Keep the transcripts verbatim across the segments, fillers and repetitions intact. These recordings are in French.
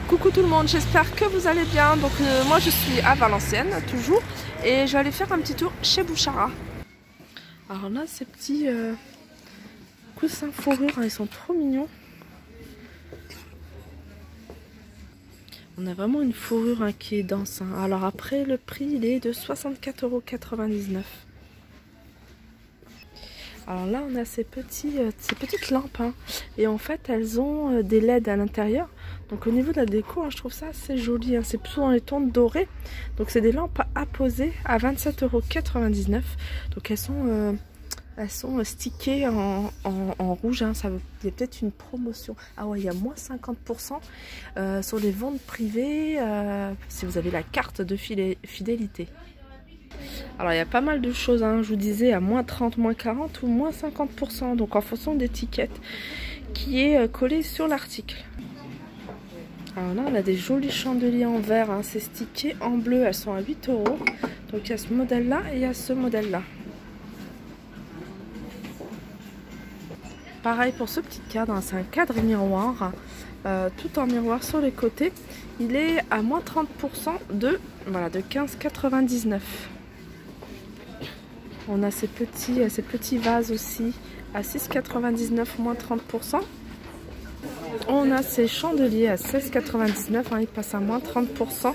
Coucou tout le monde, j'espère que vous allez bien. Donc euh, moi je suis à Valenciennes toujours et je vais aller faire un petit tour chez Bouchara. Alors là ces petits euh, coussins fourrure, hein, ils sont trop mignons. On a vraiment une fourrure hein, qui est dense. Hein. Alors après le prix il est de soixante-quatre euros quatre-vingt-dix-neuf. Alors là on a ces, petits, euh, ces petites lampes hein, et en fait elles ont euh, des L E D à l'intérieur. Donc au niveau de la déco hein, je trouve ça assez joli, hein. C'est plutôt dans les tons dorés. Donc c'est des lampes à poser à vingt-sept euros quatre-vingt-dix-neuf. Donc elles sont, euh, elles sont stickées en, en, en rouge, hein. Ça veut, il y a peut-être une promotion. Ah ouais, il y a moins cinquante pour cent euh, sur les ventes privées euh, si vous avez la carte de fidélité. Alors il y a pas mal de choses, hein. Je vous disais à moins trente, moins quarante ou moins cinquante pour cent. Donc en fonction d'étiquette qui est collée sur l'article. Alors là on a des jolis chandeliers en verre, hein. C'est stické en bleu, elles sont à huit euros. Donc il y a ce modèle là et il y a ce modèle là. Pareil pour ce petit cadre, hein. C'est un cadre miroir, euh, tout en miroir sur les côtés. Il est à moins trente pour cent de, voilà, de quinze quatre-vingt-dix-neuf. On a ces petits, ces petits vases aussi à six quatre-vingt-dix-neuf, moins trente pour cent. On a ces chandeliers à seize quatre-vingt-dix-neuf, hein, ils passent à moins trente pour cent.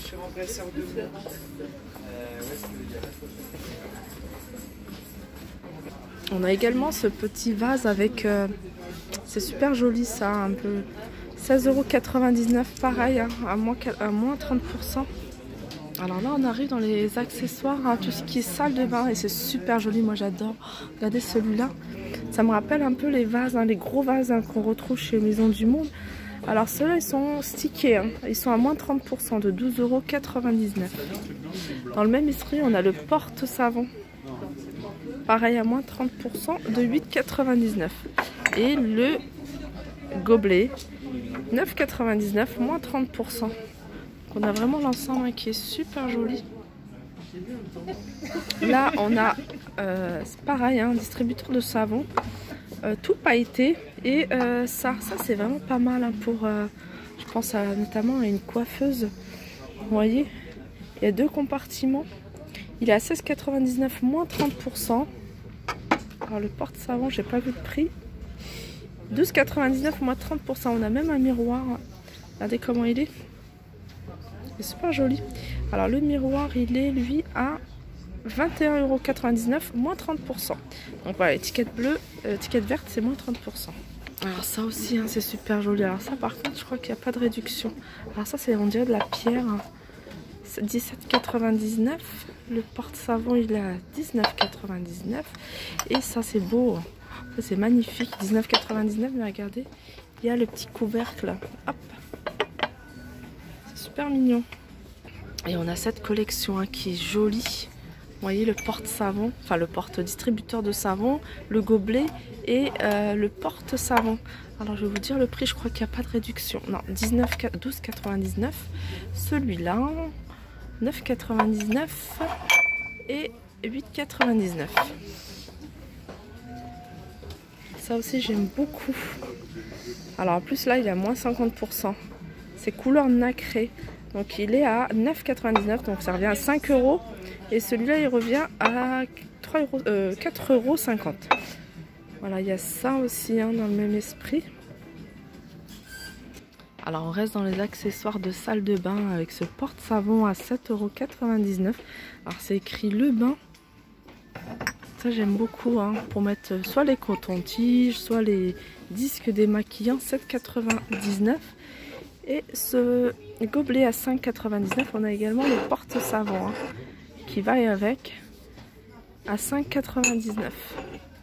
On a également ce petit vase avec, euh, c'est super joli ça, un peu seize euros quatre-vingt-dix-neuf, pareil, hein, à, moins, à moins trente pour cent. Alors là on arrive dans les accessoires, hein, tout ce qui est salle de bain et c'est super joli, moi j'adore. Regardez celui-là, ça me rappelle un peu les vases, hein, les gros vases hein, qu'on retrouve chez Maison du Monde. Alors ceux-là ils sont stickés, hein, ils sont à moins trente pour cent de douze euros quatre-vingt-dix-neuf. Dans le même esprit on a le porte-savon, pareil à moins trente pour cent de huit quatre-vingt-dix-neuf. Et le gobelet neuf quatre-vingt-dix-neuf, moins trente pour cent. On a vraiment l'ensemble hein, qui est super joli. Là on a euh, pareil, un hein, distributeur de savon, euh, tout pailleté. Et euh, ça, ça c'est vraiment pas mal hein, pour, euh, je pense à, notamment à une coiffeuse. Vous voyez, il y a deux compartiments. Il est à seize quatre-vingt-dix-neuf, moins trente pour cent. Alors le porte-savon, j'ai pas vu le prix. douze quatre-vingt-dix-neuf, moins trente pour cent. On a même un miroir. Regardez comment il est. C'est super joli. Alors le miroir il est lui à vingt et un euros quatre-vingt-dix-neuf, moins trente pour cent. Donc voilà, étiquette bleue, euh, étiquette verte c'est moins trente pour cent. Alors ça aussi hein, c'est super joli. Alors ça par contre je crois qu'il n'y a pas de réduction. Alors ça c'est on dirait de la pierre, hein. dix-sept quatre-vingt-dix-neuf. Le porte-savon il est à dix-neuf quatre-vingt-dix-neuf. Et ça c'est beau, ça c'est magnifique, dix-neuf quatre-vingt-dix-neuf. Mais regardez, il y a le petit couvercle, hop, c'est super mignon. Et on a cette collection hein, qui est jolie. Vous voyez le porte-savon, enfin le porte-distributeur de savon, le gobelet et euh, le porte-savon. Alors je vais vous dire le prix, je crois qu'il n'y a pas de réduction. Non, douze quatre-vingt-dix-neuf. Celui-là, neuf quatre-vingt-dix-neuf et huit quatre-vingt-dix-neuf. Ça aussi j'aime beaucoup. Alors en plus là il est à moins cinquante pour cent. C'est couleur nacrée. Donc il est à neuf quatre-vingt-dix-neuf, donc ça revient à cinq euros. Et celui-là il revient à trois euros, euh, quatre euros cinquante. Voilà, il y a ça aussi hein, dans le même esprit. Alors on reste dans les accessoires de salle de bain avec ce porte-savon à sept euros quatre-vingt-dix-neuf. Alors c'est écrit le bain. Ça j'aime beaucoup hein, pour mettre soit les cotons-tiges, soit les disques démaquillants, sept quatre-vingt-dix-neuf. Et ce gobelet à cinq quatre-vingt-dix-neuf, on a également le porte-savon hein, qui va avec à cinq quatre-vingt-dix-neuf.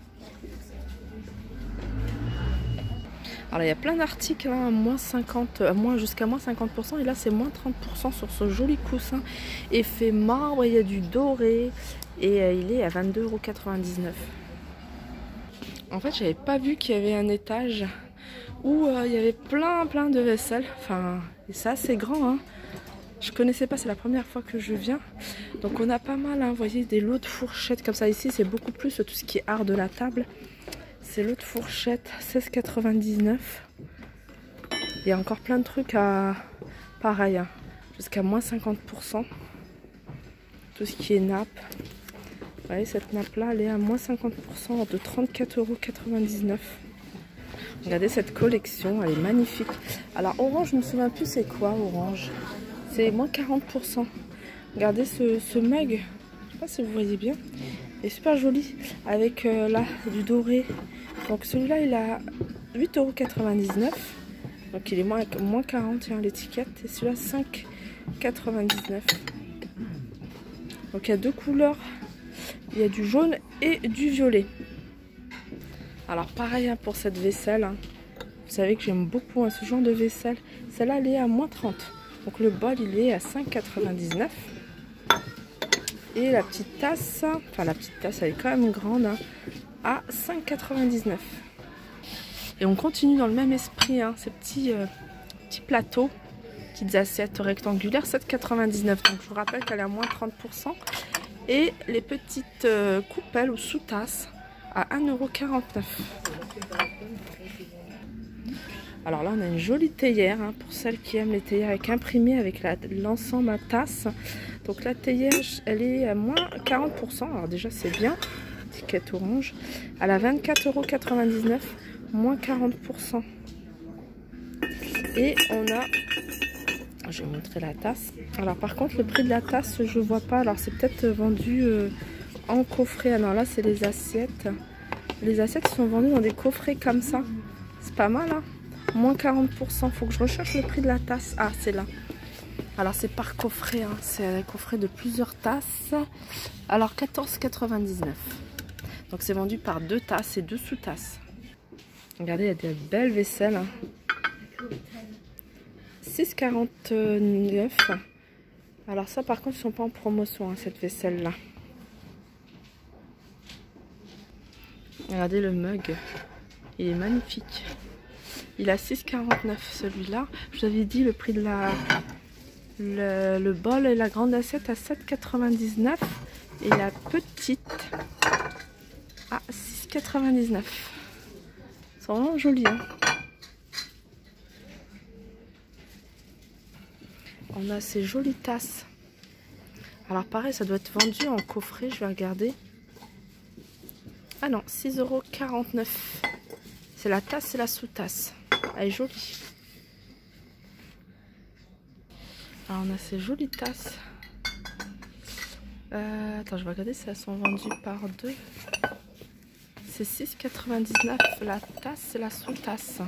Alors il y a plein d'articles hein, moins cinquante, moins jusqu'à moins cinquante pour cent et là c'est moins trente pour cent sur ce joli coussin effet marbre. Il y a du doré et euh, il est à vingt-deux euros quatre-vingt-dix-neuf. En fait j'avais pas vu qu'il y avait un étage où euh, il y avait plein plein de vaisselle, enfin c'est assez grand hein. Je connaissais pas, c'est la première fois que je viens. Donc on a pas mal hein, vous voyez des lots de fourchettes comme ça. Ici c'est beaucoup plus tout ce qui est art de la table. C'est lot de fourchettes, seize quatre-vingt-dix-neuf. Il y a encore plein de trucs à, Pareil, hein, jusqu'à moins cinquante pour cent. Tout ce qui est nappe. Vous voyez, cette nappe-là, elle est à moins cinquante pour cent de trente-quatre euros quatre-vingt-dix-neuf. Regardez cette collection, elle est magnifique. Alors, orange, je ne me souviens plus c'est quoi, orange. C'est moins quarante pour cent. Regardez ce, ce mug. Je ne sais pas si vous voyez bien. Il est super joli. Avec euh, là, du doré. Donc, celui-là, il a huit euros quatre-vingt-dix-neuf. Donc, il est moins, moins quarante, tiens, l'étiquette. Et celui-là, cinq euros quatre-vingt-dix-neuf. Donc, il y a deux couleurs. Il y a du jaune et du violet. Alors pareil hein, pour cette vaisselle. Hein. Vous savez que j'aime beaucoup hein, ce genre de vaisselle. Celle-là elle est à moins trente. Donc le bol il est à cinq euros quatre-vingt-dix-neuf. Et la petite tasse, enfin la petite tasse elle est quand même grande, hein, à cinq euros quatre-vingt-dix-neuf. Et on continue dans le même esprit. Hein, ces petits, euh, petits plateaux, petites assiettes rectangulaires, sept euros quatre-vingt-dix-neuf. Donc je vous rappelle qu'elle est à moins trente pour cent. Et les petites euh, coupelles ou sous-tasses à un euro quarante-neuf. Alors là, on a une jolie théière hein, pour celles qui aiment les théières avec imprimé avec l'ensemble à tasse. Donc la théière, elle est à moins quarante pour cent. Alors déjà, c'est bien. Étiquette orange. Elle a vingt-quatre euros quatre-vingt-dix-neuf, moins quarante pour cent. Et on a... Je vais montrer la tasse. Alors par contre, le prix de la tasse, je vois pas. Alors c'est peut-être vendu euh, en coffret. Alors là, c'est les assiettes. Les assiettes sont vendues dans des coffrets comme ça. C'est pas mal, hein. Moins quarante pour cent. Faut que je recherche le prix de la tasse. Ah, c'est là. Alors c'est par coffret. Hein. C'est un coffret de plusieurs tasses. Alors quatorze euros quatre-vingt-dix-neuf. Donc c'est vendu par deux tasses et deux sous-tasses. Regardez, il y a des belles vaisselles. Hein. six euros quarante-neuf. Alors ça par contre ils sont pas en promotion hein, cette vaisselle là. Regardez le mug. Il est magnifique. Il a six euros quarante-neuf celui-là. Je vous avais dit le prix de la le, le bol et la grande assiette à sept euros quatre-vingt-dix-neuf. Et la petite à six euros quatre-vingt-dix-neuf. Ils sont vraiment jolis hein. On a ces jolies tasses. Alors pareil, ça doit être vendu en coffret. Je vais regarder. Ah non, six euros quarante-neuf. C'est la tasse et la sous-tasse. Elle est jolie. Alors on a ces jolies tasses. Euh, attends, je vais regarder si elles sont vendues par deux. C'est six euros quatre-vingt-dix-neuf la tasse et la sous-tasse.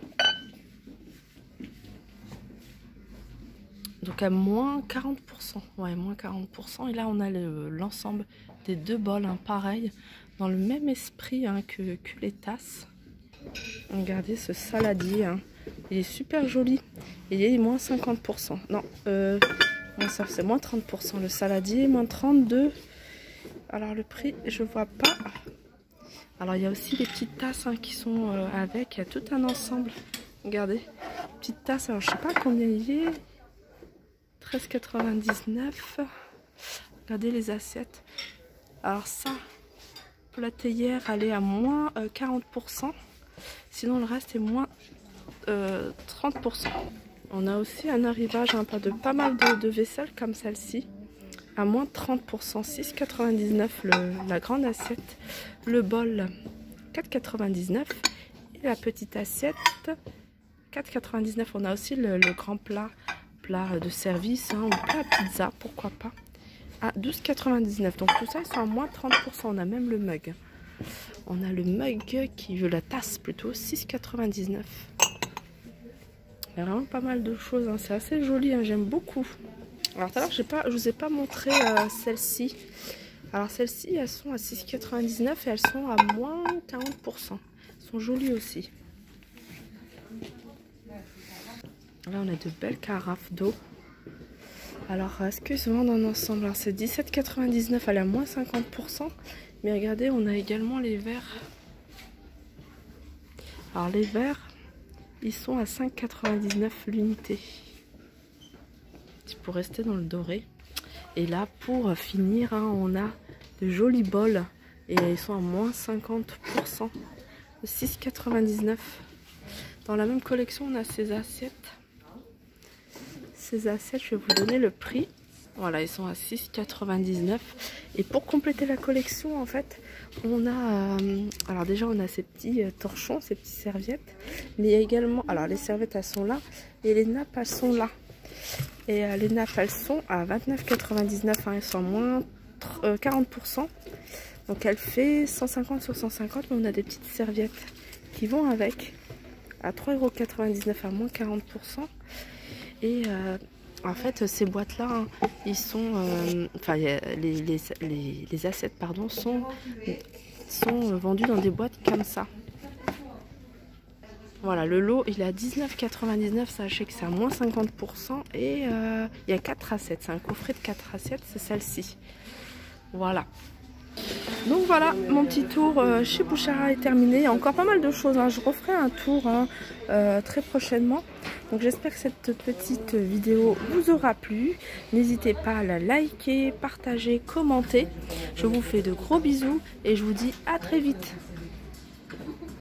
Donc à moins quarante pour cent. Ouais, moins quarante pour cent. Et là, on a l'ensemble le, des deux bols, hein, pareil, dans le même esprit hein, que, que les tasses. Regardez ce saladier. Hein. Il est super joli. Il est moins cinquante pour cent. Non, euh, ça c'est moins trente pour cent. Le saladier, moins trente-deux. Alors le prix, je vois pas. Alors il y a aussi les petites tasses hein, qui sont euh, avec. Il y a tout un ensemble. Regardez. Petite tasse. Alors je sais pas combien il est. treize euros quatre-vingt-dix-neuf. Regardez les assiettes. Alors ça, pour la théière, elle est à moins euh, quarante pour cent. Sinon, le reste est moins euh, trente pour cent. On a aussi un arrivage hein, de pas mal de, de vaisselle comme celle-ci. À moins trente pour cent. six euros quatre-vingt-dix-neuf la grande assiette. Le bol, quatre euros quatre-vingt-dix-neuf. Et la petite assiette, quatre euros quatre-vingt-dix-neuf. On a aussi le, le grand plat. Plat de service hein, ou plat pizza, pourquoi pas, à douze euros quatre-vingt-dix-neuf. Donc tout ça, ils sont à moins trente pour cent. On a même le mug. On a le mug qui veut la tasse plutôt, six euros quatre-vingt-dix-neuf. Il y a vraiment pas mal de choses. Hein. C'est assez joli, hein. J'aime beaucoup. Alors tout à l'heure, je ne vous ai pas montré euh, celles-ci. Alors celles-ci, elles sont à six euros quatre-vingt-dix-neuf et elles sont à moins quarante pour cent. Elles sont jolies aussi. Là, on a de belles carafes d'eau. Alors, est-ce qu'ils se vendent en ensemble? Alors, c'est dix-sept euros quatre-vingt-dix-neuf, elle est à moins cinquante pour cent. Mais regardez, on a également les verres. Alors, les verres, ils sont à cinq euros quatre-vingt-dix-neuf l'unité. Pour rester dans le doré. Et là, pour finir, hein, on a de jolis bols. Et ils sont à moins cinquante pour cent. six euros quatre-vingt-dix-neuf. Dans la même collection, on a ces assiettes. ces assiettes, je vais vous donner le prix. Voilà, ils sont à six quatre-vingt-dix-neuf. Et pour compléter la collection, en fait, on a... Euh, alors déjà, on a ces petits euh, torchons, ces petites serviettes. Mais il y a également... Alors, les serviettes, elles sont là. Et les nappes, elles sont là. Et euh, les nappes, elles sont à vingt-neuf quatre-vingt-dix-neuf. Hein, elles sont à moins euh, quarante pour cent. Donc, elle fait cent cinquante sur cent cinquante. Mais on a des petites serviettes qui vont avec. À trois euros quatre-vingt-dix-neuf à moins quarante pour cent. Et... Euh, En fait, ces boîtes-là, hein, ils sont, euh, enfin, les, les, les, les assiettes, pardon, sont, sont vendues dans des boîtes comme ça. Voilà, le lot, il est à dix-neuf quatre-vingt-dix-neuf, sachez que c'est à moins cinquante pour cent. Et euh, il y a quatre assiettes, c'est un coffret de quatre assiettes, c'est celle-ci. Voilà. Donc voilà, mon petit tour euh, chez Bouchara est terminé. Il y a encore pas mal de choses, hein. Je referai un tour hein, euh, très prochainement. Donc j'espère que cette petite vidéo vous aura plu. N'hésitez pas à la liker, partager, commenter. Je vous fais de gros bisous et je vous dis à très vite.